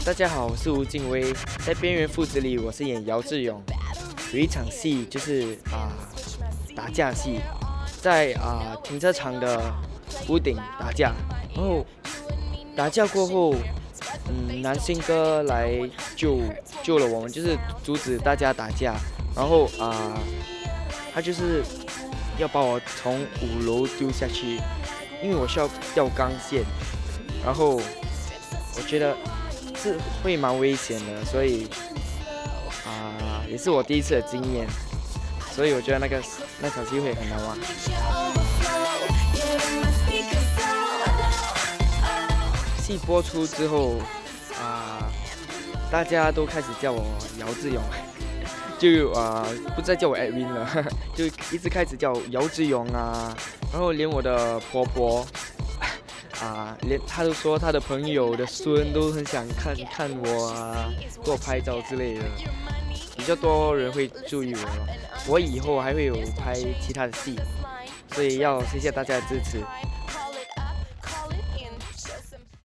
大家好，我是吴敬威，在《边缘父子》里，我是演姚志勇。有一场戏就是打架戏，在停车场的屋顶打架，然后打架过后，男性哥来救了我们，就是阻止大家打架，然后他就是要把我从5楼丢下去，因为我需要吊钢线，然后我觉得是会蛮危险的，所以也是我第一次的经验，所以我觉得那场戏会很难忘。戏播出之后，大家都开始叫我姚志勇，就不再叫我 Edwin 了，就一直开始叫姚志勇然后连我的婆婆连他都说他的朋友的孙都很想看我给我拍照之类的，比较多人会注意我了。我以后还会有拍其他的戏，所以要谢谢大家的支持。